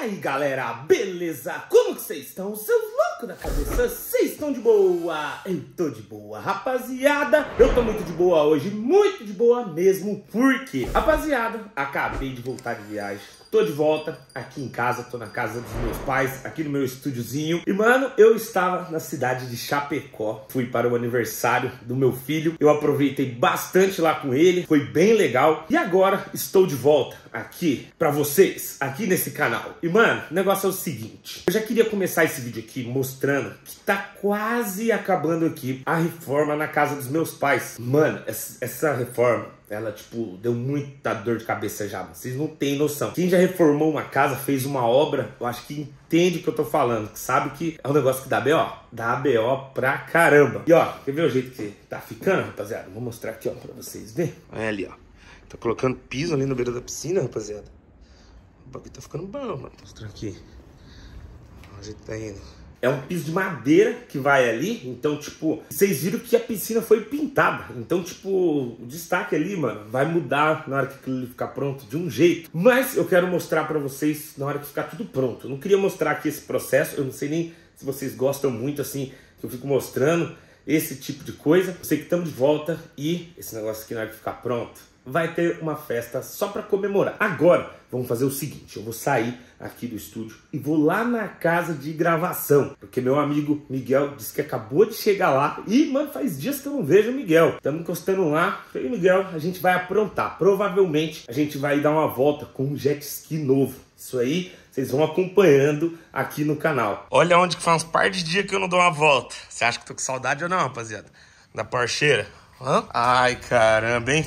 aí galera, beleza? Como que vocês estão? Seus loucos da cabeça, vocês estão de boa? Eu tô de boa, rapaziada. Eu tô muito de boa hoje, muito de boa mesmo. Porque, rapaziada, acabei de voltar de viagem. Tô de volta aqui em casa, tô na casa dos meus pais, aqui no meu estúdiozinho. E mano, eu estava na cidade de Chapecó, fui para o aniversário do meu filho. Eu aproveitei bastante lá com ele, foi bem legal. E agora estou de volta aqui pra vocês, aqui nesse canal. E mano, o negócio é o seguinte, eu já queria começar esse vídeo aqui mostrando que tá quase acabando aqui a reforma na casa dos meus pais. Mano, essa reforma, ela, tipo, deu muita dor de cabeça já, vocês não têm noção. Quem já reformou uma casa, fez uma obra, eu acho que entende o que eu tô falando, que sabe que é um negócio que dá B.O. Dá B.O. pra caramba. E ó, quer ver o jeito que tá ficando, rapaziada? Vou mostrar aqui, ó, pra vocês verem. Olha ali, ó. Tô colocando piso ali no beira da piscina, rapaziada. O bagulho tá ficando bom, mano. Vou mostrar aqui. Onde tá indo? É um piso de madeira que vai ali, então, tipo, vocês viram que a piscina foi pintada. Então, tipo, o destaque ali, mano, vai mudar na hora que aquilo ficar pronto de um jeito. Mas eu quero mostrar pra vocês na hora que ficar tudo pronto. Eu não queria mostrar aqui esse processo, eu não sei nem se vocês gostam muito, assim, que eu fico mostrando esse tipo de coisa. Eu sei que estamos de volta e esse negócio aqui na hora que ficar pronto, vai ter uma festa só para comemorar. Agora, vamos fazer o seguinte, eu vou sair aqui do estúdio e vou lá na casa de gravação, porque meu amigo Miguel disse que acabou de chegar lá e, mano, faz dias que eu não vejo o Miguel. Estamos encostando lá, falei, Miguel, a gente vai aprontar. Provavelmente a gente vai dar uma volta com um jet ski novo. Isso aí, vocês vão acompanhando aqui no canal. Olha onde que faz uns par de dias que eu não dou uma volta. Você acha que eu tô com saudade ou não, rapaziada? Da Porscheira? Hã? Ai, caramba, hein?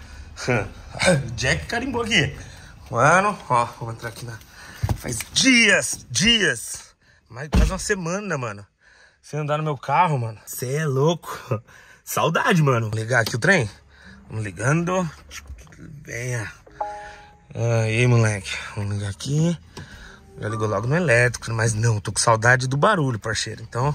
Jack carimbou aqui. Mano, ó, vou entrar aqui na... Faz dias. Mas quase uma semana, mano, sem andar no meu carro, mano. Você é louco. Saudade, mano. Vamos ligar aqui o trem? Vamos ligando. Venha. Aí, moleque. Vamos ligar aqui. Já ligou logo no elétrico. Mas não, tô com saudade do barulho, parceiro. Então...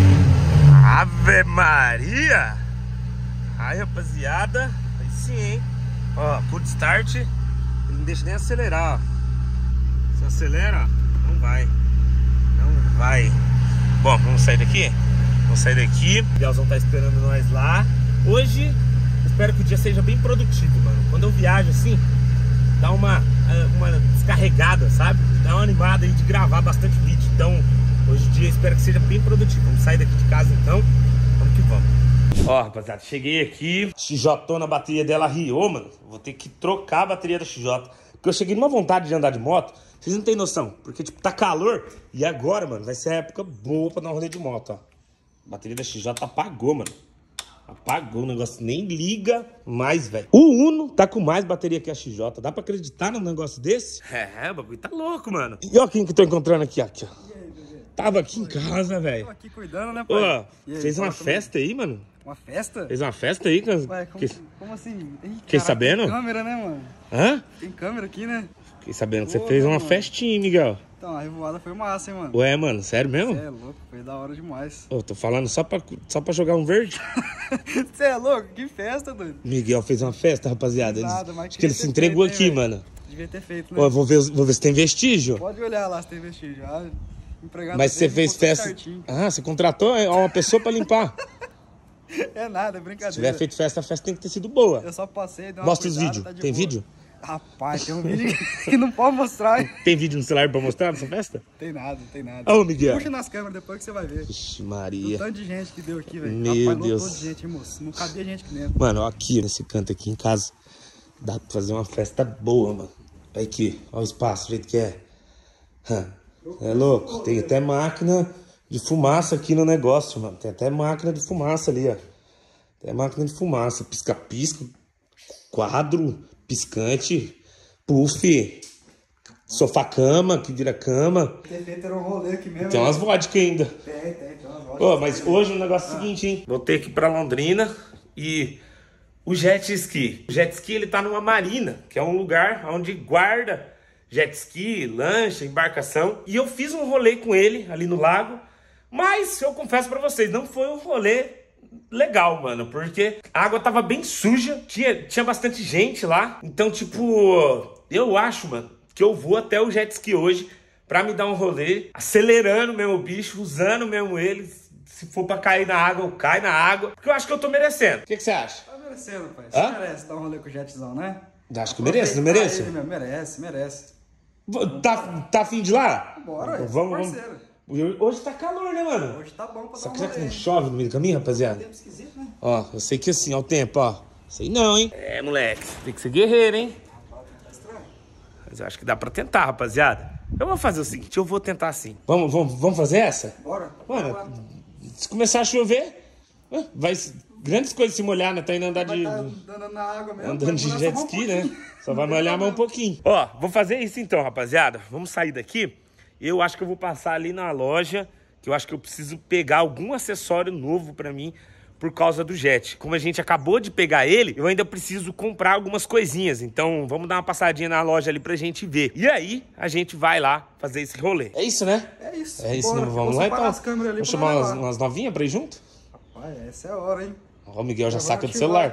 Ave Maria! Ai, rapaziada. Aí sim, hein? Ó, pull start, ele não deixa nem acelerar, ó. Se acelera, não vai. Não vai. Bom, vamos sair daqui? Vamos sair daqui. O Miguelzão tá esperando nós lá. Hoje, espero que o dia seja bem produtivo, mano. Quando eu viajo assim, dá uma descarregada, sabe? Dá uma animada aí de gravar bastante vídeo. Então, hoje o dia espero que seja bem produtivo. Vamos sair daqui de casa então. Vamos que vamos. Ó, rapaziada, cheguei aqui, XJ na bateria dela riou, mano. Vou ter que trocar a bateria da XJ, porque eu cheguei numa vontade de andar de moto. Vocês não tem noção, porque tipo, tá calor. E agora, mano, vai ser a época boa pra dar um rolê de moto, ó. A bateria da XJ apagou, mano. Apagou o negócio, nem liga mais, velho. O Uno tá com mais bateria que a XJ. Dá pra acreditar num negócio desse? É, o bagulho tá louco, mano. E ó quem que eu tô encontrando aqui, ó. Tava aqui em casa, velho. Tô aqui cuidando, né, pai? Ô, fez uma festa aí, mano? Uma festa? Fez uma festa aí? Ué, como assim? Fiquei sabendo? Tem câmera, né, mano? Hã? Tem câmera aqui, né? Fiquei sabendo que você fez uma festinha, Miguel. Então, a revoada foi massa, hein, mano? Ué, mano, sério mesmo? Você é louco, foi da hora demais. Ô, tô falando só pra jogar um verde. Você é louco? Que festa, doido? Miguel fez uma festa, rapaziada. Nada, mas acho que ele se entregou aqui, feito, mano. Devia ter feito, né? Ó, vou ver se tem vestígio. Pode olhar lá se tem vestígio. Mas você fez festa... Certinho. Ah, você contratou uma pessoa pra limpar. É nada, é brincadeira. Se tiver feito festa, a festa tem que ter sido boa. Eu só passei, dei uma Mostra os cuidada, vídeos. tá de Tem boa. vídeo? Rapaz, tem um vídeo que não pode mostrar. Tem vídeo no celular pra mostrar nessa festa? Tem nada, não tem nada. Ô, Miguel. Puxa nas câmeras depois que você vai ver. Vixe, O Maria. tanto de gente que deu aqui, velho. Meu Deus. Lotou de gente, hein, moço? Não cabia gente aqui dentro. Mano, ó, aqui nesse canto aqui em casa, dá pra fazer uma festa boa, mano. Olha aqui, olha o espaço, o jeito que é. É louco, tem até máquina de fumaça aqui no negócio, mano. Tem até máquina de fumaça ali, ó. Tem máquina de fumaça, pisca-pisca, quadro, piscante, puff, sofá-cama, que vira cama. Ter feito era um rolê aqui mesmo. Tem umas vodka ainda. Tem umas vodka. Ô, mas hoje o negócio é o seguinte, hein? Vou ter que ir pra Londrina e o jet ski. O jet ski, ele tá numa marina, que é um lugar onde guarda jet ski, lancha, embarcação. E eu fiz um rolê com ele ali no lago, mas eu confesso pra vocês, não foi um rolê legal, mano, porque a água tava bem suja, tinha bastante gente lá. Então, tipo, eu acho, mano, que eu vou até o jet ski hoje pra me dar um rolê, acelerando mesmo o bicho, usando mesmo ele. Se for pra cair na água, eu caio na água. Porque eu acho que eu tô merecendo. O que você acha? Tá merecendo, pai. Você merece dar um rolê com o jetzão, né? Acho que merece, não merece? Merece. Tá afim de ir lá? Bora, vamos. Hoje tá calor, né, mano? Hoje tá bom pra Só dar um que será rolê. que não chove no meio do caminho, rapaziada? Tempo esquisito, né? Ó, eu sei que assim, ó, o tempo, ó. Sei não, hein? É, moleque, tem que ser guerreiro, hein? Mas eu acho que dá pra tentar, rapaziada. Eu vou fazer o seguinte, eu vou tentar assim. Vamos fazer essa? Bora. Mano, se começar a chover, vai grandes coisas se molhar, né? Tá indo andar de... Andando na água mesmo. Andando de jet ski, né? Só vai molhar mais um pouquinho. Ó, vou fazer isso então, rapaziada. Vamos sair daqui. Eu acho que eu vou passar ali na loja, que eu acho que eu preciso pegar algum acessório novo pra mim por causa do jet. Como a gente acabou de pegar ele, eu ainda preciso comprar algumas coisinhas. Então, vamos dar uma passadinha na loja ali pra gente ver. E aí, a gente vai lá fazer esse rolê. É isso, né? É isso. É isso, Bora. vamos lá então. Vamos chamar umas novinhas pra ir junto? Rapaz, essa é a hora, hein? Ó, o Miguel já saca do celular.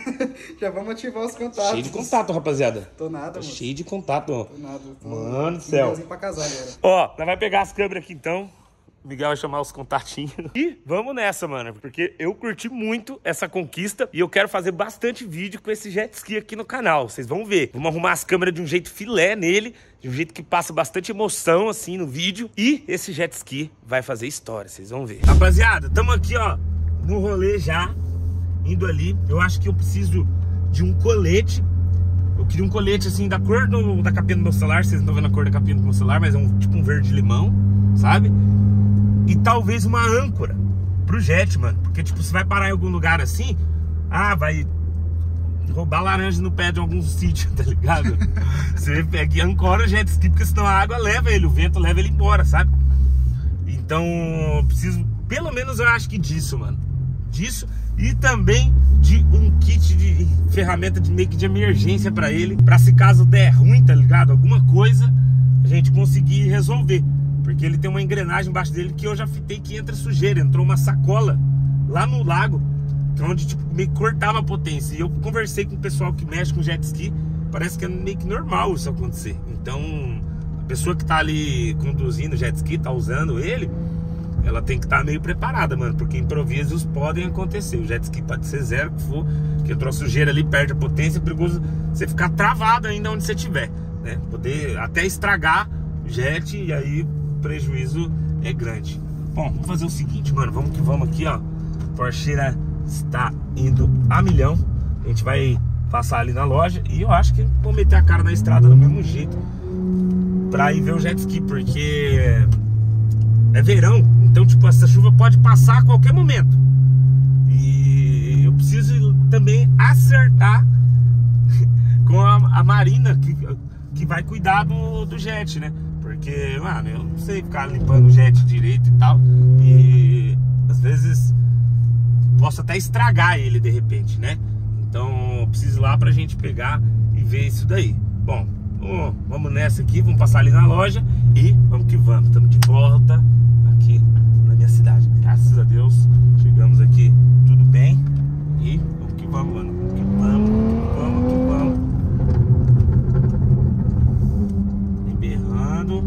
Já vamos ativar os contatos. Cheio de contato, rapaziada. Tô nada, mano. Cheio de contato. Tô nada. Mano do céu. Pra casar agora. Ó, nós vai pegar as câmeras aqui então. O Miguel vai chamar os contatinhos. E vamos nessa, mano. Porque eu curti muito essa conquista. E eu quero fazer bastante vídeo com esse jet ski aqui no canal. Vocês vão ver. Vamos arrumar as câmeras de um jeito filé nele. De um jeito que passa bastante emoção, assim, no vídeo. E esse jet ski vai fazer história. Vocês vão ver. Rapaziada, tamo aqui, ó, no rolê já. Indo ali. Eu acho que eu preciso de um colete. Eu queria um colete, assim, da cor da capinha do meu celular. Vocês não estão vendo a cor da capinha do meu celular, mas é tipo um verde-limão, sabe? E talvez uma âncora pro jet, mano. Porque, tipo, você vai parar em algum lugar assim, vai roubar laranja no pé de algum sítio, tá ligado? Você pega e ancora o jet ski, porque senão a água leva ele, o vento leva ele embora, sabe? Então, eu preciso, pelo menos eu acho que disso, mano. Disso e também de um kit de ferramenta de meio que de emergência pra ele, pra se caso der ruim, tá ligado? Alguma coisa, a gente conseguir resolver. Porque ele tem uma engrenagem embaixo dele que eu já fitei que entra sujeira. Entrou uma sacola lá no lago, onde tipo, meio que cortava a potência. E eu conversei com o pessoal que mexe com jet ski, parece que é meio que normal isso acontecer. Então, a pessoa que tá ali conduzindo o jet ski, tá usando ele, ela tem que estar meio preparada, mano, porque improvisos podem acontecer. O jet ski pode ser zero, que for, que entrou sujeira ali, perde a potência, é perigoso você ficar travado ainda onde você estiver, né? Poder até estragar o jet e aí o prejuízo é grande. Bom, vamos fazer o seguinte, mano, vamos que vamos aqui, ó. Porscheira está indo a milhão. A gente vai passar ali na loja e eu acho que vou meter a cara na estrada do mesmo jeito pra ir ver o jet ski, porque é verão, então tipo, essa chuva pode passar a qualquer momento. E eu preciso também acertar com a Marina que vai cuidar do jet, né? Porque, mano, eu não sei ficar limpando o jet direito e tal. E às vezes posso até estragar ele de repente, né? Então eu preciso ir lá pra gente pegar e ver isso daí. Bom, vamos nessa aqui, vamos passar ali na loja e vamos que vamos. Estamos de volta aqui na minha cidade. Graças a Deus, chegamos aqui tudo bem. E vamos que vamos, mano. Vamos que vamos, vamos que vamos. Berrando.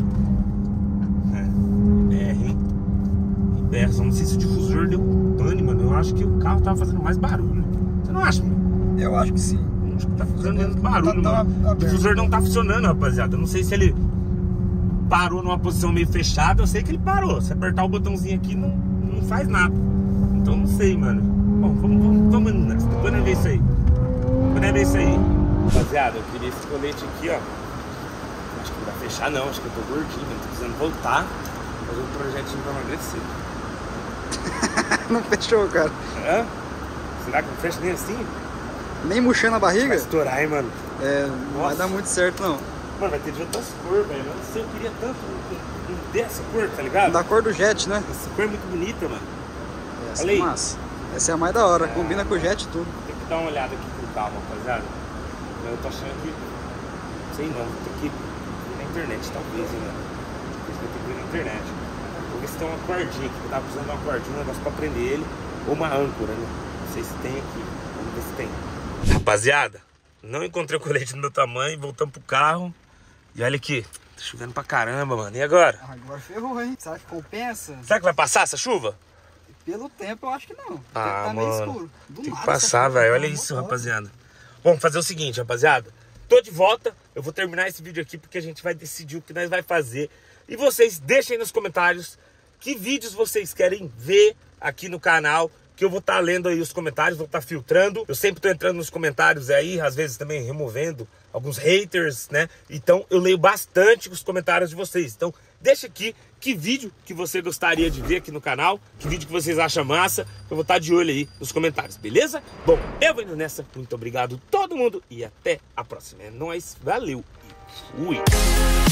BR, hein? BR, só não sei se o difusor deu pane, mano. Eu acho que o carro tava fazendo mais barulho. Você não acha, mano? Eu acho que sim. Acho que tá fazendo barulho, mano. O difusor não tá funcionando, rapaziada. Eu não sei se ele parou numa posição meio fechada. Eu sei que ele parou. Se apertar o botãozinho aqui, não faz nada. Então não sei, mano. Bom, vamos nessa. Depois nós vemos isso aí. Depois nós vemos isso aí. Rapaziada, eu queria esse colete aqui, ó. Acho que não vai fechar não. Acho que eu tô gordinho, tô precisando voltar. Fazer um projetinho pra emagrecer. Não fechou, cara. É? Será que não fecha nem assim? Nem murchando a barriga? Vai estourar, hein, mano? É, não vai dar muito certo, não. Mano, vai ter de outras cores, velho. Eu não sei, eu queria tanto um dessa cor, tá ligado? Da cor do jet, né? Essa cor é muito bonita, mano. Essa olha é aí. massa. Essa é a mais da hora, combina com o jet e tudo. Tem que dar uma olhada aqui com calma, rapaziada. Eu tô achando que... Sei não, vou ter que ir na internet, talvez, hein, mano. Talvez vou ter que ir na internet. Vou ver se tem uma cordinha aqui, que eu tava precisando de uma cordinha, um negócio pra prender ele. Ou uma âncora, né? Não sei se tem aqui. Vamos ver se tem. Rapaziada, não encontrei o colete do meu tamanho, voltamos pro carro. E olha aqui, Tá chovendo pra caramba, mano. E agora? Agora ferrou, hein? Será que compensa? Será que vai passar essa chuva? Pelo tempo eu acho que não. Ah, tá mano. meio escuro. Tem que passar, velho. Olha isso, rapaziada. Vamos fazer o seguinte, rapaziada. Tô de volta. Eu vou terminar esse vídeo aqui porque a gente vai decidir o que nós vai fazer. E vocês deixem nos comentários que vídeos vocês querem ver aqui no canal, que eu vou estar lendo aí os comentários, vou estar filtrando. Eu sempre tô entrando nos comentários aí, às vezes também removendo alguns haters, né? Então eu leio bastante os comentários de vocês. Então deixa aqui que vídeo que você gostaria de ver aqui no canal, que vídeo que vocês acham massa. Eu vou estar de olho aí nos comentários, beleza? Bom, eu vou indo nessa. Muito obrigado todo mundo e até a próxima. É nóis, valeu e fui!